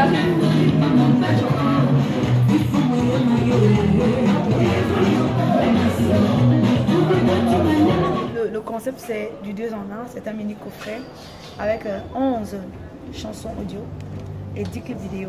Le concept c'est du 2 en 1, c'est un mini coffret avec 11 chansons audio et 10 clips vidéo.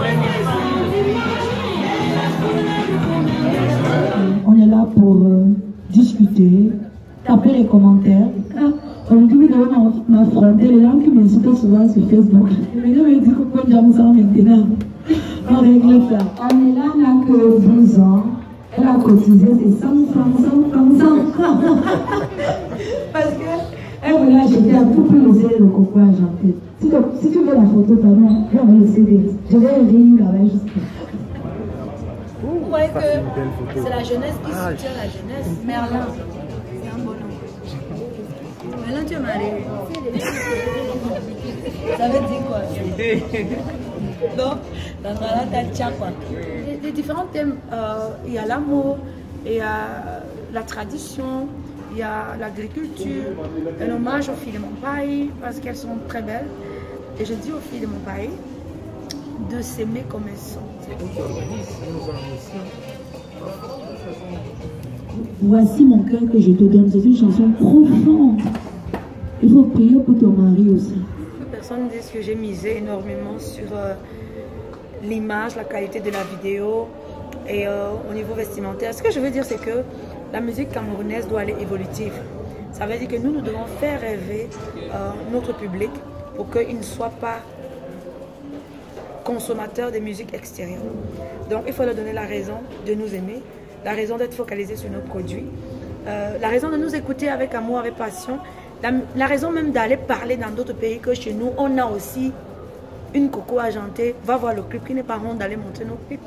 On est là pour discuter, taper les commentaires. Aujourd'hui, nous devons m'affronter les gens qui m'insultent souvent sur Facebook. Mais nous, me disent pourquoi j'aime ça maintenant. On règle ça. On est là, n'a que 12 ans. Elle a cotisé, c'est 100 francs. Parce que elle voulait acheter un tout plus le coco argenté. Si tu veux la photo, pardon, je vais le CD. Je vais rire là-bas juste. Vous croyez que c'est la jeunesse qui soutient la jeunesse? Merlin, c'est un bonhomme. Merlin, tu es marié. Ça veut dire quoi? Donc, dans la tcha quoi. Les différents thèmes, il y a l'amour, il y a la tradition, il y a l'agriculture, un hommage aux filles de mon pays parce qu'elles sont très belles. Et je dis aux filles de mon pays de s'aimer comme elles sont. Voici mon cœur que je te donne. C'est une chanson profonde. Il faut prier pour ton mari aussi. Personne dit que j'ai misé énormément sur l'image, la qualité de la vidéo et au niveau vestimentaire. Ce que je veux dire, c'est que la musique camerounaise doit aller évolutive. Ça veut dire que nous devons faire rêver notre public pour qu'il ne soit pas consommateur des musiques extérieures. Donc il faut leur donner la raison de nous aimer, la raison d'être focalisé sur nos produits, la raison de nous écouter avec amour, avec passion, la raison même d'aller parler dans d'autres pays que chez nous, on a aussi une coco argentée. Va voir le clip, qui n'est pas honte d'aller montrer nos clips.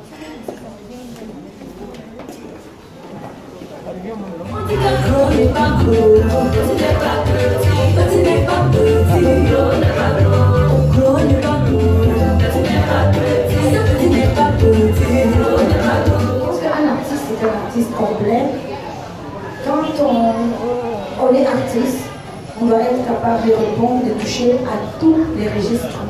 Un artiste complet. Quand on est artiste, on doit être capable de répondre, de toucher à tous les registres.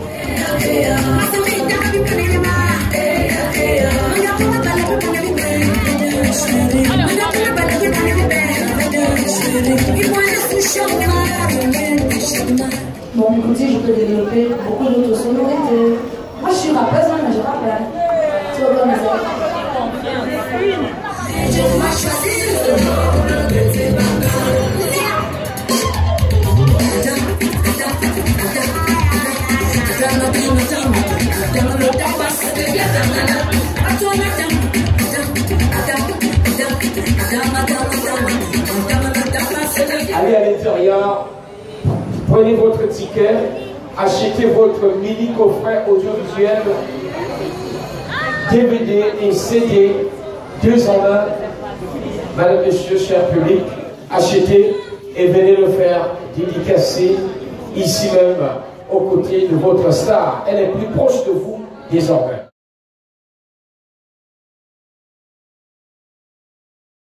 Bon, écoutez, je peux développer beaucoup d'autres sonorités. Moi, je suis rappeuse, mais je rappe. Tu vois, mes amis. Allez à l'intérieur, prenez votre ticket, achetez votre mini coffret audiovisuel, DVD et CD, 2 en 1. Madame, Monsieur, cher public, achetez et venez le faire dédicacer ici même aux côtés de votre star. Elle est plus proche de vous désormais.